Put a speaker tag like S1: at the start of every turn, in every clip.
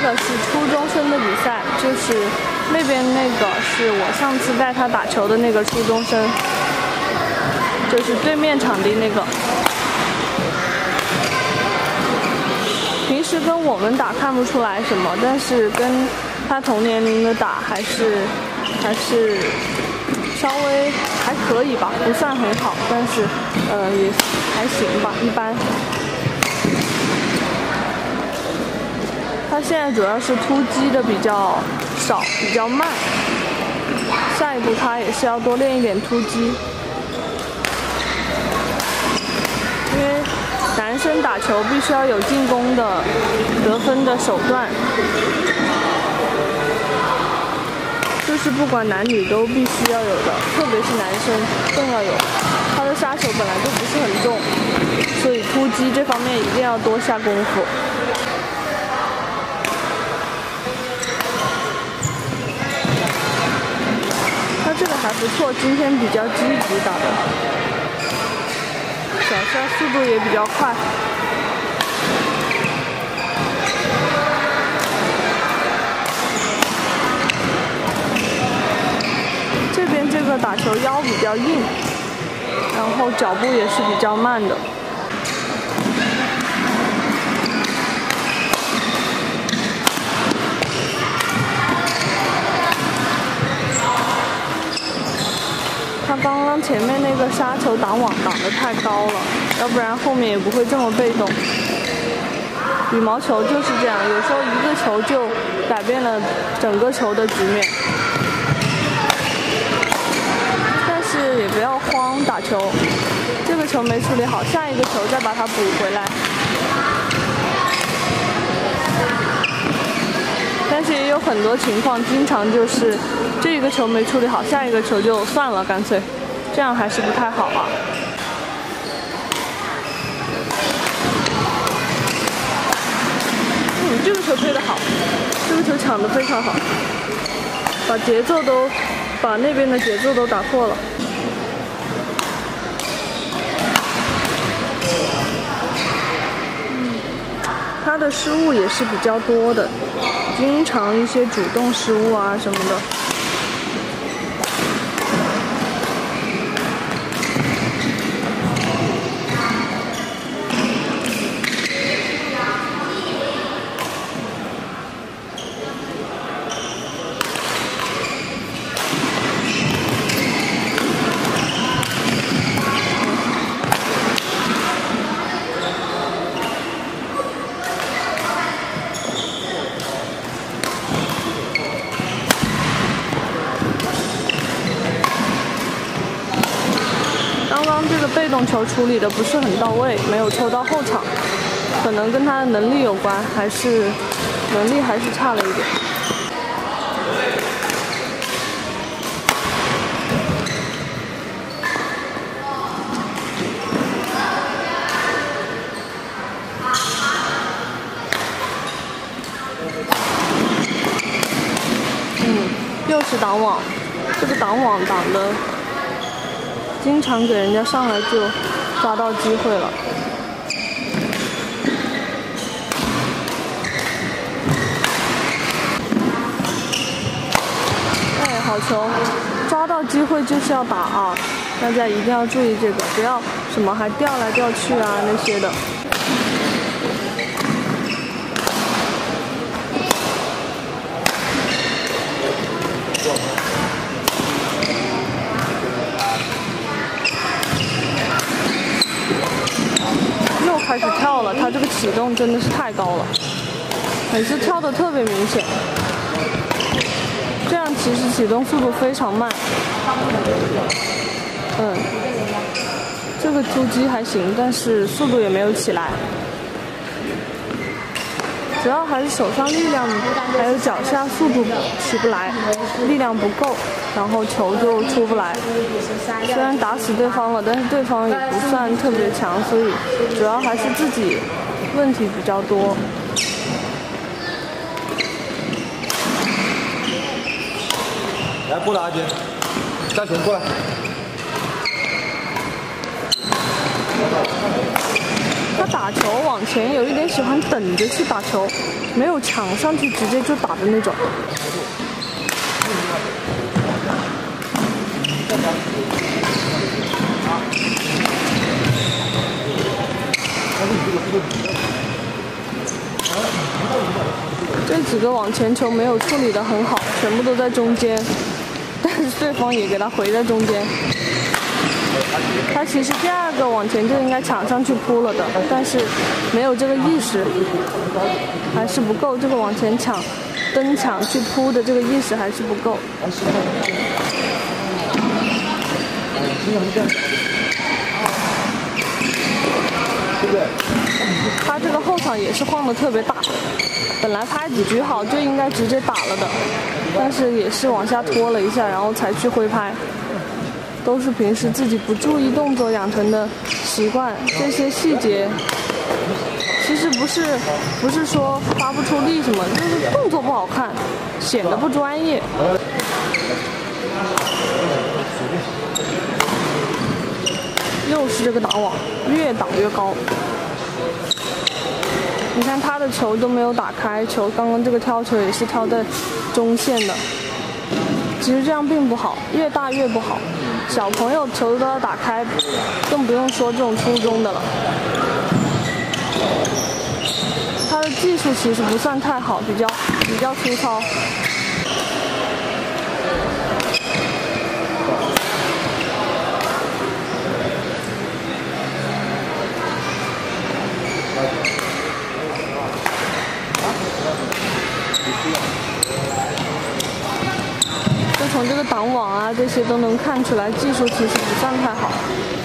S1: 个是初中生的比赛，就是那边那个是我上次带他打球的那个初中生，就是对面场地那个。平时跟我们打看不出来什么，但是跟他同年龄的打还是稍微还可以吧，不算很好，但是也还行吧，一般。他现在主要是突击的比较少，比较慢。下一步他也是要多练一点突击，因为男生打球必须要有进攻的、得分的手段，就是不管男女都必须要有的，特别是男生更要有。他的杀球本来就不是很重，所以突击这方面一定要多下功夫。这个还不错，今天比较积极打的，小杀速度也比较快。这边这个打球腰比较硬，然后脚步也是比较慢的。他刚刚前面那个杀球挡网挡得太高了，要不然后面也不会这么被动。羽毛球就是这样，有时候一个球就改变了整个球的局面。但是也不要慌，打球，这个球没处理好，下一个球再把它补回来。但是也有很多情况，经常就是这个球没处理好，下一个球就算了，干脆，这样还是不太好啊。这个球推得好，这个球抢得非常好，把那边的节奏都打破了。他的失误也是比较多的，经常一些主动失误啊什么的。这个被动球处理的不是很到位，没有抽到后场，可能跟他的能力有关，能力还是差了一点。又是挡网，这个挡网挡的。经常给人家上来就抓到机会了。哎，好球！抓到机会就是要打啊！大家一定要注意这个，不要什么还掉来掉去啊那些的。开始跳了，他这个启动真的是太高了，每次跳的特别明显。这样其实启动速度非常慢。这个突击还行，但是速度也没有起来。主要还是手上力量还有脚下速度起不来，力量不够，然后球就出不来。虽然打死对方了，但是对方也不算特别强，所以主要还是自己问题比较多。
S2: 来，过来，阿杰，加球过来。
S1: 他打球往前有一点喜欢等着去打球，没有抢上去直接就打的那种。这几个往前球没有处理得很好，全部都在中间，但是对方也给他回在中间。他其实第二个往前就应该抢上去扑了的，但是没有这个意识，还是不够。这个往前抢、蹬抢去扑的这个意识还是不够。他这个后场也是晃得特别大，本来拍几局好就应该直接打了的，但是也是往下拖了一下，然后才去挥拍。都是平时自己不注意动作养成的习惯，这些细节其实不是说发不出力什么，就是动作不好看，显得不专业。又是这个挡网，越挡越高。你看他的球都没有打开，球刚刚这个挑球也是挑在中线的。其实这样并不好，越大越不好。小朋友球都要打开，更不用说这种初中的了。他的技术其实不算太好，比较粗糙。就从这个挡网啊这些都能看出来，技术其实不算太好。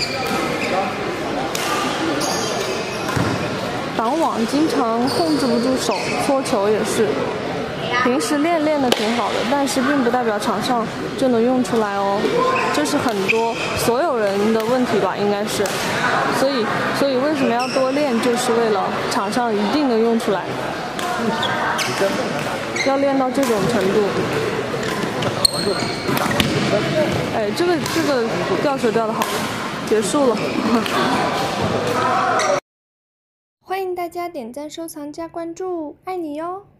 S1: 挡网经常控制不住手，搓球也是。平时练得挺好的，但是并不代表场上就能用出来哦。这是所有人的问题吧，应该是。所以为什么要多练，就是为了场上一定能用出来。要练到这种程度。哎，这个吊球吊得好，结束了。
S3: 欢迎大家点赞、收藏、加关注，爱你哟！